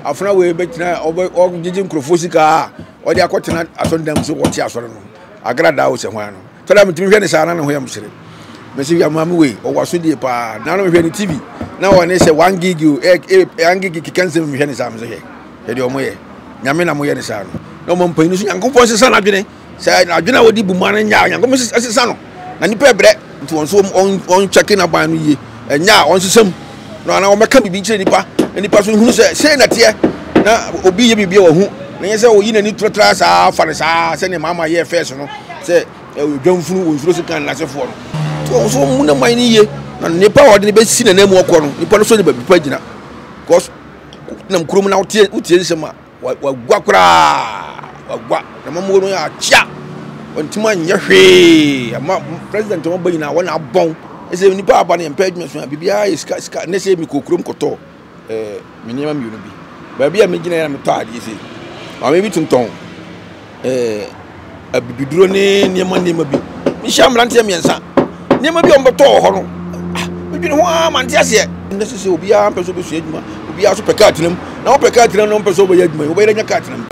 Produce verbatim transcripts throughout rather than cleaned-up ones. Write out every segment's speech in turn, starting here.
afuna we betina o gigi nkrofo sika o de akotena asondam so wote asore no agrada wo se ho ano so da mtimi hwe ne sa na ho yam sire mesi ya mamu we o waso die pa na no hwe ne T V na woni se one gig one gig kikanse me hwe ne sa me so he ye de o mo ye nyame na mo ye ne sa no no mo mpani so yankopon se sa na dwene se na dwene wodi bu ma na nya yankopon se sa no na ni pe bre nti won so on checking aban no ye enya on sesam no na o meka bibi kire nipa nipa so hunu se se na tie na obi ye bibi wo hu na ye se o yi na ni trotra sa fare sa se ne mama ye first no se dwamfunu won suro sikan na se fo no to so mu na man ni ye na nipa wo de be si na na mu okọ no nipa no so ne ba bipa gina cause na mkrum na utie utie se ma wagwa kura wagwa na mamu no ya chia ontuma nya hwe ama president mo bayina wona abon ese nipa aba na impediment so bibia iska iska ne se mi kokrom koto eh minima mi bi ba bia me gina ya me to ade ese ma me bi tunton eh abibiduro ne niema niema bi mi shamrante miensa niema bi on beto ho no me bi ho amante ase ne se se obi a peso be su adwuma obi a so peka atinam na o peka atinam no peso be adwuma obi renya ka atinam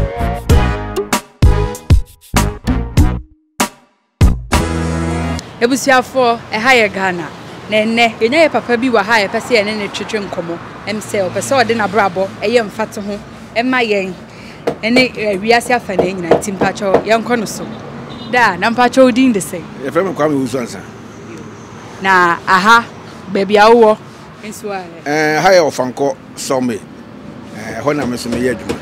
ebusiafo e ha ye Ghana na enne yenya ye papa bi wa ha ye pese ye ne ne twetwe nkomo emse o pese o de na brabo eye mfate ho emma yen ene wiase afa na nyina timpacho yenko no so da na mpacho odin de sei e fe me kwa me usu ansa na aha baby awo enso a eh ha ye ofanko some eh ho na me so me ye adwuma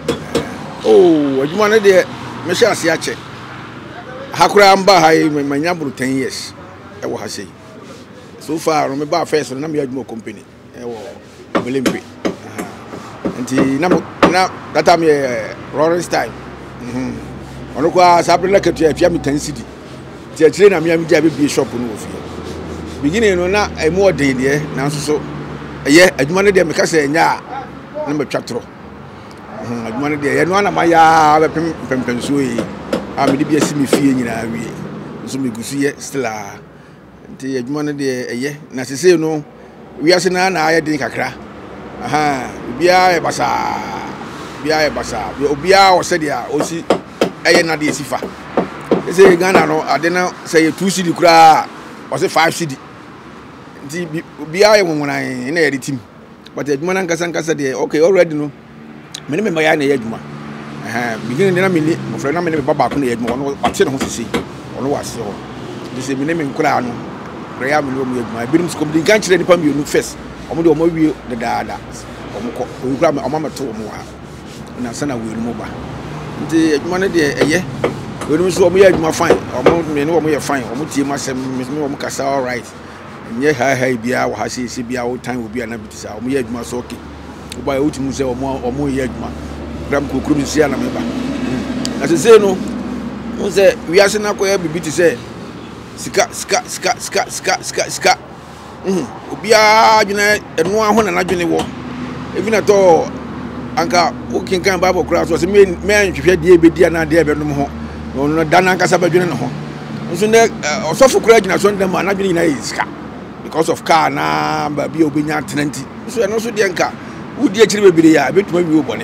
oh adwuma ne de me sha ase ache hakura amba ha ye manya buru ten years e wo ha sei so far me ba first na me adwuma company e wo Olimpi nti na na that time Rollins time mhm ono kwa sabela ketu ya fia metan city ti akire na me am dia be shop no ofie beginning no na emu odin de na so so eye adwuma ne de me kasa nya na me twatro mhm adwuma ne de ye no na maya be pem pem pem so yi a me de bia si me fie nyina wie so me gusu ye still a nti adwuma ne de eye na sese no wiase na na aye din kakra aha bia e basa bia e basa obia o se dia o si eye na de sifa ese Ghana no ade na say two cedi kura o se five cedi nti bia e wonwonan na ye team but adwuma na nkasa nkasa de okay already no me ne me maya na ye adwuma aha beginning de na me ni mo frɛ na me ne me baba ko na ye adwuma no ate ne ho sisi ono wase ho de se me ne me nkura no prayer me no mo adwuma birim skom din kan kire nipa mi onu first omo de omo wie de daada omo ko okura me omo meto omo ha na sana we no ba nti adwuma ne de eye we no so omo ye adwuma fine omo me no omo ye fine omo tie masem me omo kasa all right nye ha ha bia wa ha se bia wo time obi ana bitisa omo ye adwuma so okay oba ye utimu se omo omo ye adwuma gram kokuru mi sia na me ba na se se no mo se wi ase na ko ye bibiti se sika sika sika sika sika sika sika mhm obia dwene eno aho na nadwene wo evina to anka okin kan bible kura so se me me anhwehwe die bedia na de ebenom ho no no dana anka sabadwene no ho nso ne osofo kura gina so ndem anadwene ina iska because of car na ba bia obenya tenanti so eno so de nka wudi akire bebire ya betuma wi obone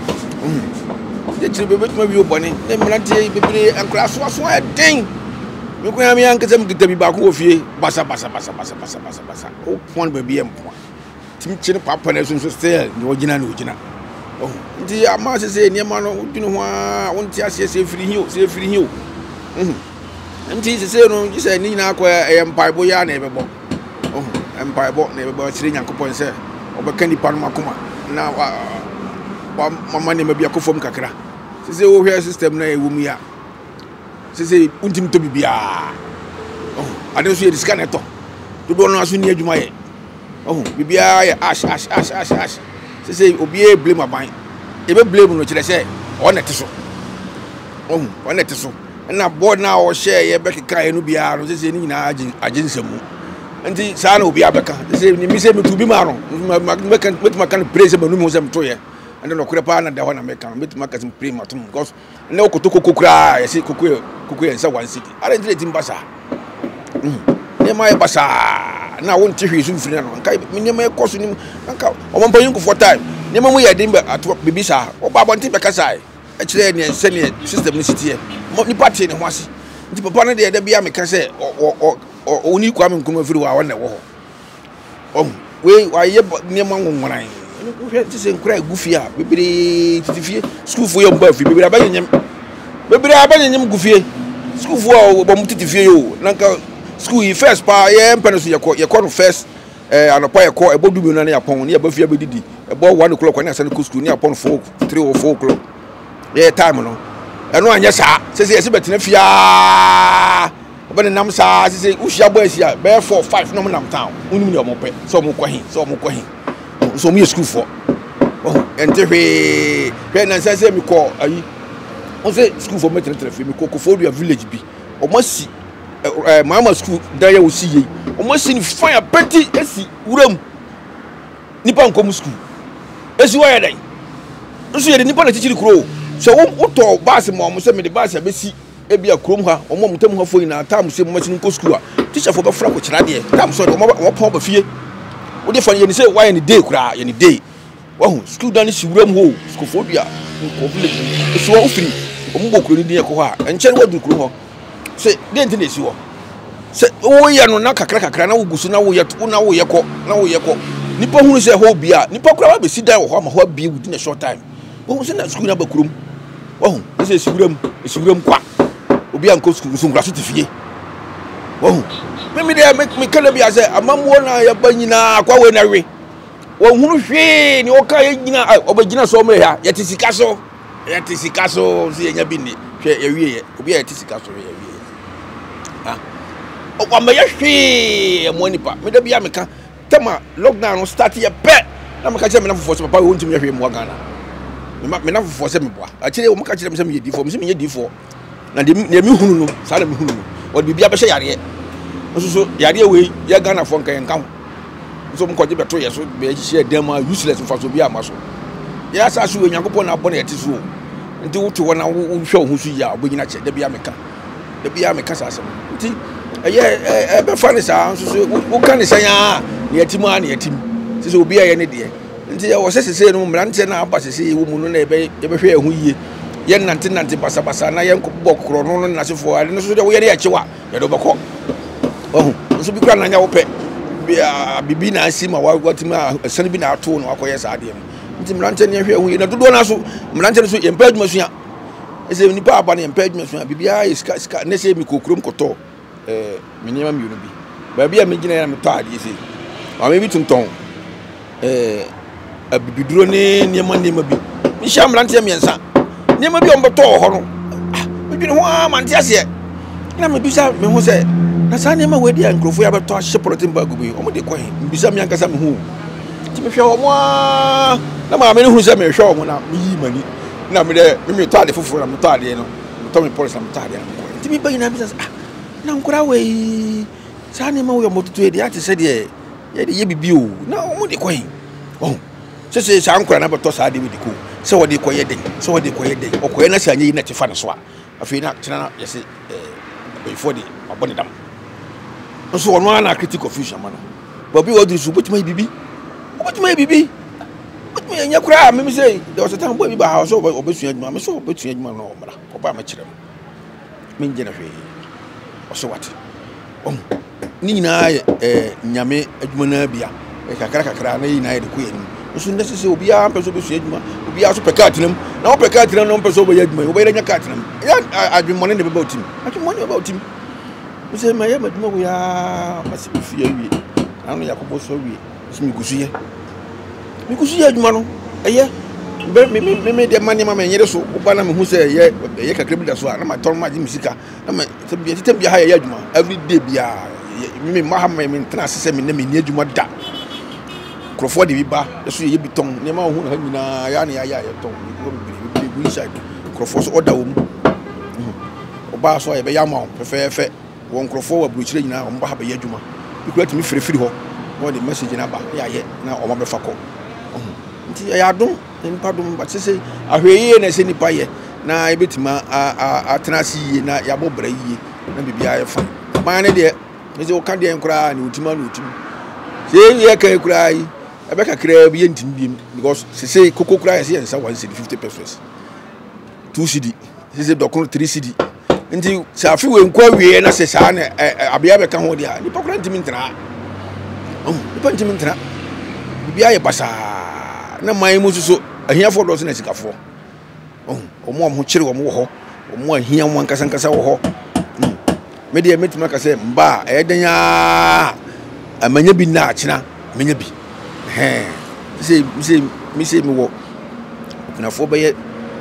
mhm de akire betuma wi obone ne mrantie bebire ankra so so den me ko ya me ankasa mkita bi ba ko ofie basa basa basa basa basa basa basa o pon ba bi empo tim chine papa na so so still ni ogina na ogina oh ndi ama se se ni ma no dunu ho a wonti ase se firi hi o se firi hi o mhm ndi se se no ji se ni na akwa e mpaibo ya na ebebo oh mpaibo na ebebo chire nyankopon se obeka ni panu makoma na wa mama ne mabia kofom kakra se se wo hwe system na ewu mu ya se se untim to bibia oh ade so ye diska neto to do no aso ni adwuma ye oh bibia ye ash ash ash ash ash se se obi e blame aban e be blame no kire se o net so oh o net so na board na o share ye be keka ye no bia no se se ni nyina agin agin samu nti sa na obi abeka se se ni mi se mi tubi ma no meka metuma kan praise ma no mi ho se mto ye and no kure pa na da ho na meka metuma ka sim pray matum because na okotoko kokura ye se kokoye kokoye nsa one city are ndire timbasa mm ne mai basa na won ti hwe su mfiri na nka me ne mai koso ni nka o mampa yin ku for time ne mamu ye din be ato bibi sa wo ba bonte be kasa e kire ne se ne system ni sitie ni party ne ho ase nti papa ne de da bia me ka se o o oni kwa me nkuma firi wa wona wo ho oh we wa ye ne ma ngonran wo hwe ti se nkura egufie a bibiri titifie school fo ye mba fi bibiri abanyem bibiri abanyem gufie school fo a bo mutitifie yo nanka school yi first pa ye mpa no so ye ko ye ko no first eh anopa ye ko ebodu bi no na yapon ne abafia bedidi ebo one o'clock kwa na asa no school ne yapon four three or four o'clock ye time no eno anya sa se se betena fia oba ne nam sa se se uhia boy sia be four five no nam town unum ne omope so mo kwahin so mo kwahin so mo school for oh ente hwe hwe na se se mi ko ayi o se school for metena telefi mi ko ko for village bi o masi eh mama school dan ya osi yi o masi ni fire penti esi wuram nipa nkom school esi wa ya dai nso ye nipa na chichiri kuro so wo to bus mo mo se me de bus abesi e bia krom ha o mo mutam ha foi na tam se mo machine ko school a teacher fo be fra ko kira de tam so de mo wo pon ba fie wo de fa ye ni se why ni day kura ye ni day wo school dan si wuram ho school fo bia ko village so wo free o mo bokuro ni de ko ha enche wo du kuro ho se de ntine si wo se wo ye no na kakra kakra na wo gusu na wo ye to na wo ye ko na wo ye ko nipa hunu se ho bia nipa kura ba be si dan wo ho ma ho bia within a short time wo se na school na ba kurum wo se siwuram siwuram kwa obi anko school so ngura so tifie wo me me de me kala bia se amamwo na ya banyina kwa we na we wo hunu hwe ni wo ka ye nyina obagina so me ha ye tisika so ye tisika so so ye nya bi ni hwe ye wie ye obi ye tisika so ye wie ah o kwa me ye hwe mo nipa me de bia me ka tema lockdown start ye pe na me ka che me na fofo so papa wo ntimi hwe mo Ghana me na fofo se me boa a kire wo me ka kire me se me ye di fo me se me ye di fo na de me hunu no sa na me hunu no o bibia be hye yare nso so yare we ye Ghana fo nkan nkan so mo ko je beto ye so be hye dem a useless fa so bia ma so ya sa so we Nyankopon na abona ye ti so nti wo to wona wo hwe wo so ya obogina che de bia me ka de bia me ka sa asem nti eye e be fa ne sa nso so wo ka ne san ya ne yatim a ne yatim ti so obi ye ne de nti ya wo sesese no mrante na aba sesese wo mu no na e be ye be hwe ehu yie ye nante nante basa basa na ye nkobọ kro no no na sefo ale no so de wo ye ne yachewa ye do beko oh so bi kwa na nya wo pe bia bibi na asima wa watima san bi na ato no akoye sa ade no nti mrante ne hwe ehu yie na dodo na so mrante so ye mpa adwuma so ya ese nipa aba ne mpa adwuma so ya bibia ye ska ska ne se mi kokrom koto eh menyema mi bi ba bia me gina ya me to ade ese wa me bi tunton eh abibiduro ne niema niema bi mi sha mrante me nsa niema bi on beto ho no me bi ho amante ase na me bisa me ho se na sa niema we dia nkrofo ya beto ahye protein bag bi o mo de kwan bisa me ankasa me ho ti me hwe ho mo na ma me ne hu se me hwe ho mo na me yi mani na me de me me to ade foforo na me to ade no me to me polish na me to ade no ti me bayi na bisa ah na nkura we sa niema we mo tutu e dia te se de ye de ye bibi o na o mo de kwan oh se se sa nkura na beto sa de we de ko se wo de koye den se wo de koye den o koye na sa nyi na tefa ne so a afi na tena ye se eh before the abone dam so ono na critical fusion man but bi wo do so botima bibi botima bibi botima nya kura me me say there was a time boy bi ba so obesu adwuma me so obesu adwuma no mara ko ba ma kire me nje na hwe o so what um ni na eh nyame adwuma na bia e kakra kakra na yi na ye de ko ye ni so nde se obi a mpeso be su adwuma obi a so peka atinam na o peka atinam no mpeso be adwuma o be nya ka atinam ya adwuma ne be ba otim adwuma ne be ba otim o se ma ya adwuma wo ya masi fi awie anu yakobo so awie so mi gusu ye mi gusu ye adwuma no eye be me me me de mani ma me nyere so o ba na me hu se ye ye kakra bi da so na ma ton ma ji musika na ma se bi titam bi ha ye adwuma every day bia me ma ha me me tena sese me na me ni adwuma da krofo de biba so ye biton ne ma hu na nyina ya ne ya ya ton ko bi bi inside krofo so order wo mu o ba so ye be ya ma fefefe won krofo wa bruchire nyina o mba ha be ya dwuma bi kura timi firifiri ho no de message na ba ya ye na o ma be fa ko nti ya dum npa dum ba sese ahweye na se nipa ye na e betima a atenasi ye na ya bobra ye na bibia ye fa ba ne de e se o ka de nkura ni utima ni utim se ye ka nkura yi Ebeka kra bi yentim biem because se say koko kra yes yensa one cedi fifty pesos. two cedi. Se say dokon three cedi. Nti sa afi we nkwa wie na se sa na abia beka ho dia. Ni pokra ntimi ntena. Oh, ni pa ntimi ntena. Bibia ye basa na man mu so ahiafo do so na sikafo. Oh, omo am ho kire omo wo ho. Omo ahia mo nkasa nkasa wo ho. Me de metima ka se mba e den ya amanya bi na akina menya bi. He say say me say me wo na fo be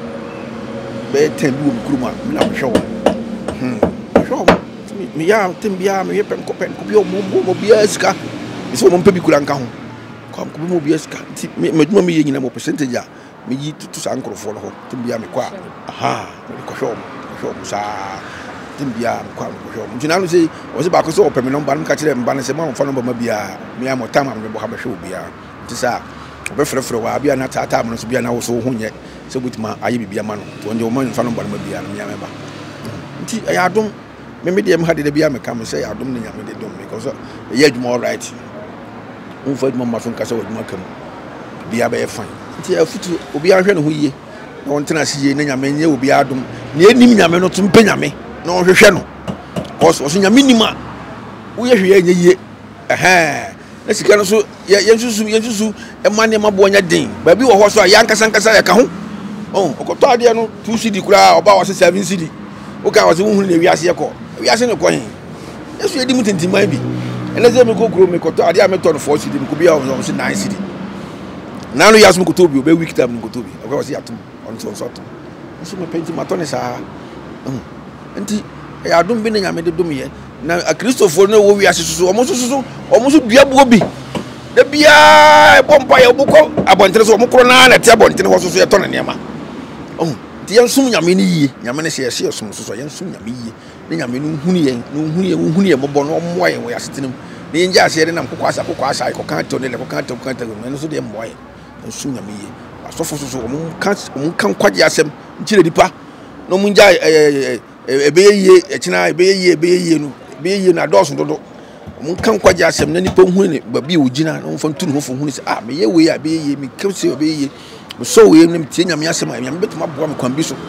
be ten bi wo kuruma me na hwe wo hm hwe wo me ya tem bia me pem ko pen ko bi o mo mo bia sika me so mo mpa bi kura nka ho ko ko mo bia sika me maduma me yina mo percentage a me yi tutu sa nkrofo no ho tem bia me kwa aha ko hwe wo hwe wo sa tem bia me kwa ko hwe wo ntina no say o se ba ko so o pem no mba no ka kire mba no se ma mfa no ba bia me ya mo tama me bo ha ba hwe wo bia tisa obefrefre wa bia na tata am no so bia na wo so ho nye se butima aye bibia ma no to nje o man fa no ba no bia no me ya meba nti ya adom me me de am hade de bia me kam se ya adom ne nya me de dom because ye adwuma all right un fa adwuma ma so nka se adwuma kam bia ba e fan nti afutu obi ahwe ne ho yie na won tena se yie ne nya me nye obi adom ne enim nya me no to mpa nya me na won hwehwe no cause so nya me nima wo ye hwe ye yie eh na sika no so yensusu yensusu e mane mabo nya den ba bi wo ho so ya nkasa nkasa ya ka ho oh okoto ade no two cedi kura oba wo seven cedi o ka wo se hunhu na wiase ye ko wiase ne ko hin yesu edi mutintiman bi ene ze me kokuro me koto ade a me to no four cedi ko bia wo se nine cedi na no yaso me koto bi o be week time me koto bi o ka wo se atum on so so atum so me penti matone sa enti e adum bi ne nya me de dum ye na a Christopher no wo wiase susu omo susu omo su dua buo bi da bia bompa ye obuko abontere so omo kro na na te abontere ho susu ye to na niema oh ti yan sum nyame ni yie nyame ne se ye se sum susu yan sum nyame yie ne nyame no hunu ye no hunu ye hunu ye mobo no mo ye wo yasetenum ne nja ase de nam kokwa asa kokwa asa ko kan to ne le ko kan to kan to no so de mo ye sum nyame yie asofo susu omo kan omo kan kwaje asem ntire dipa no mu nja eh ebe ye ekina ebe ye ebe ye no be ye na doso dodo mun kan kwaje asem na nipa hu ne ba bi ogina no mfa ntunu ho fo hu ne se ah me ye we ya be ye me kemse be ye so we ne mtie nyame asem nyame betuma boa me kwan bi so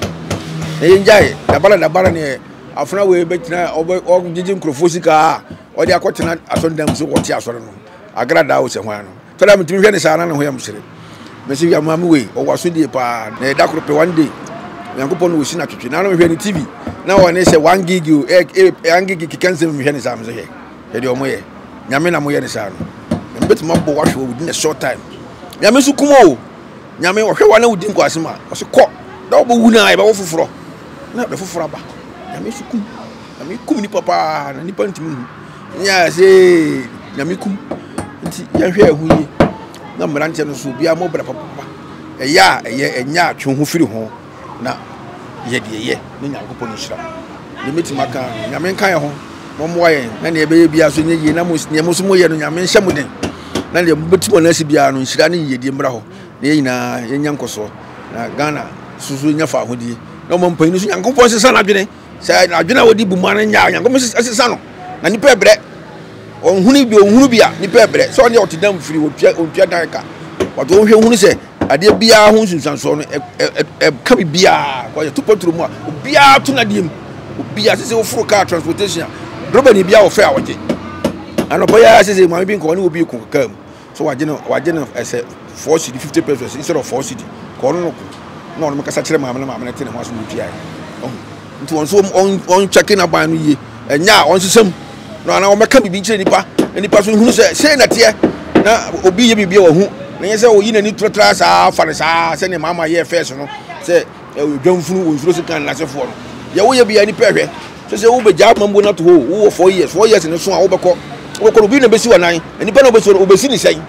e njae da bala da bala ne afuna we betina o gigi nkrofo sika o de akotena asondam so wote asore no agrada wo se hwan no tara mtumi hwe ne sa na ne ho yam sire me se ya mamu we o waso die pa na da kro pe one day yankopon wo si na twetwe na no hwe ne tv na wone se one gig you one gig ki kanse me hwe ne sa me so he e de omo ye nyame na mo ye ne sa no betima bo wa hwe within a short time nyame su kumo nyame wo hwe wa na wudi nkwase ma o se ko da obo wu na e ba wo foforo na be foforo ba nyame su kum nyame kum ni papa na ni pantimi nya se nyame kum nti ya hwe ahu yi na mrante no so bia mo bra papa e ya e ye enya atwe ho firi ho na ye de ye ni nyankopon nhira ni metima ka nyame nkan ye ho mo mo ye na ne be ye bia so nye ye na mo ne mo so mo ye no nyame nhya mo den na ne betimo na si bia no nhira ne ye de mbra ho na ye nyina ye nyankoso na Ghana susu nya fa hodie na mo mpan ni so nyankopon sesa na adwene sa na adwene wodi bu man nya nyankopon sesa no na ni pe bre on hunu bi on hunu bia ni pe bre so ne otidam firi otua otua dan ka wato hwe hunu se ade bia ho sunsanso no e ka bia ko ye tupoturu mu a bia to na diem bia se se ofuru car transportation droba ni bia wo fe a woje anopo ya se se ma bi nko ni obi ku kam so waje no waje no ese four cedi fifty pesos instead of four cedi ko no no no kasa kire ma ma ma na tene ho aso mutua oh nti won so on on checking aban no ye enya on sesam no ana o meka bibi kire nipa nipa so hunu se se na te na obi ye bibia wo hu na yese o yina ni trotra sa fa sa se ne mama ye first no se dwamfunu wo nsuro sikan na sefo no ye wo ye bia ni pehwe se se wo be ja mambo na to ho wo four years four years ne so a wo be ko wo ko bi na besi wa nan nipa na obesi obesi ni sai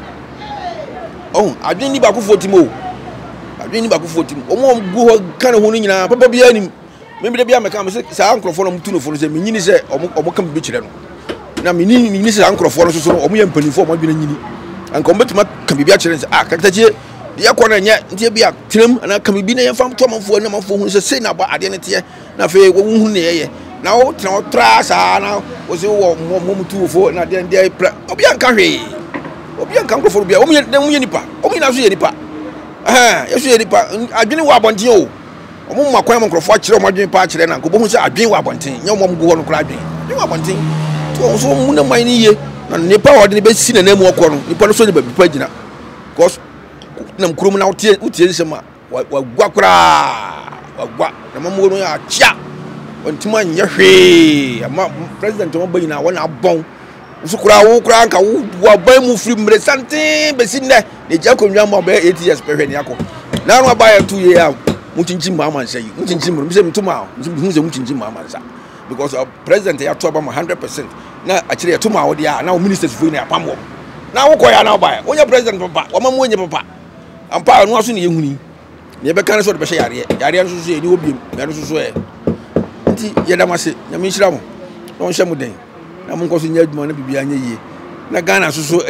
oh adwen ni ba ko forty mo adwen ni ba ko forty o mo gu ho kan ho ni nyina papa bia ni me bi bia me kan se sa ankrofo no mtu no fo no se me nyini se o mo kam bi kire no na me ni ni se ankrofo no so so o mo ye mpanifo o mo adwen nyini anko mbetuma kan bibia kire se ah kaktache ya kwana nya ntie bia tiram na kan bibi na ye fam to manfo na manfo hu se se na ba ade ne tie na fe wo hu ne ye na wo tra wo tra sa na wo se wo mo mutu fo na de de obi an ka hwe obi an kan krofo bia o mu ye nipa o mu na so ye nipa eh yeso ye nipa adwene wa abonten o o mu makwan mo krofo akire o mo adwene pa akire na ko bo hu se adwene wa abonten nya mo go ho no kra adwene adwene wa abonten to so mu na man ni ye na nipa wa de ne be si na namu okọ no nipa no so ne ba bipa gina because na mkurum na utie utie nsema wa gwa kra wa gwa na mamu no ya chia ontima nya hwe ama president mo bayi na wona abon so kra wo kra nka wo wa ban mu free mre santen be si ne ne ja konwa mo ba eight years pe hwe ne akọ na no ba ya two year ya mu chinchin ma man say mu chinchin mu se mtuma mu se mu chinchin ma man sa because of president ya to ba one hundred percent na akire ya tuma wo dia na ministers fu ne apam wo na wo ko ya na ba wonya president papa wo ma mu onye papa ampa no aso ne yehuni ne be kan so de be hye yare yare nso so e ni obi me no so so e nti ye da mase na mi hira mo no hye mu den na mo nko so nya adwuma na bibia anya yie na Ghana so so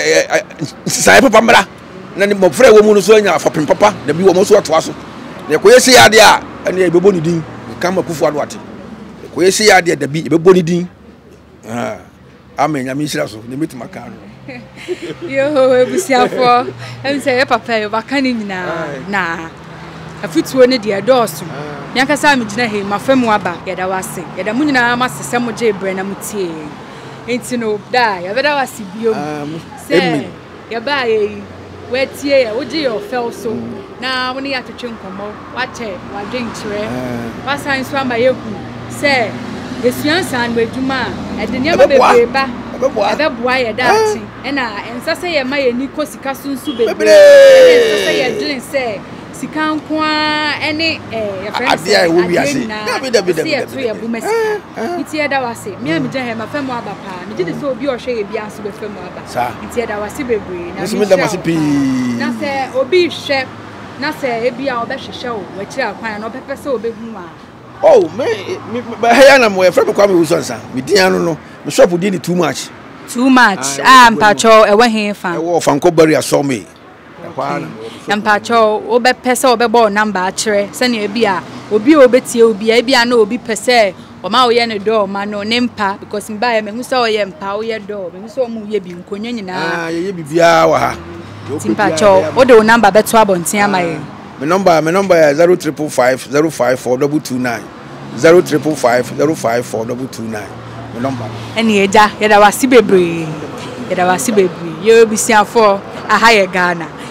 sai papa mra na ni mo frɛ wo mu no so anya afapem papa na bi wo mo so ato aso ne ko yesi yade a ene e bebo ni din kan makufu ado ate ko yesi yade da bi e bebo ni din ah amen nya mi hira so ne metima kan yo ebusiafo em say e papa yo bakani nyina na afutuo ne de dosu nyanka sa me gina he mafemu aba yeda wase yeda mu nyina masese mo je bre na mutie enti no da ya beda wase biom se ya ba ye wetie ya oje yo fel so na woni ya twetwe nkomo wache wadwen kire wasan so amba yeku se esuansan wadwuma edenia ba bebe ba ebe boa ye daati ena ensase ye ma ye ni ko sika sunsu bebe ensase ye dwen se sika nkoa ene eh ya friends adia wo wi ase dabi dabi dabi se ye bu mesika iti ye da wase mi am je he ma femu aba pa mi je de so obi o hwe ye bia so be femu aba iti ye da wase bebre na mi da wase pi na se obi hwe na se ebi a obehwehwe wo wachira kwan na opepe se obehu a oh me me heya na mo e frɛ me kwa me wusonsa me dia no no me shop di ni too much too much ah mpacho ewe he fa ewo fanko bari aso me mpacho obepese obebo number akire se na ebi a obi obetie obi a ebi a na obi pese o ma oye ne do ma no ne mpa because mba ya me hu se oye mpa oye do me hu se o mu ye bi nkonwa nyina ah ye ye bibia wa ha mpacho o de o number beto abonten amaye my number my number is zero triple five zero five four double two nine zero triple five zero five four double two nine my number eni eja yeda wasi bebre yeda wasi bebre ye obisiafo aha ye Ghana